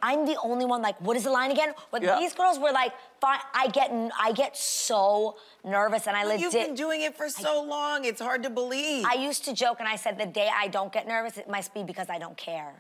I'm the only one like, what is the line again? But these girls were like, fine. I get so nervous, and I legit. You've been doing it for so long. It's hard to believe. I used to joke, and I said, the day I don't get nervous, it must be because I don't care.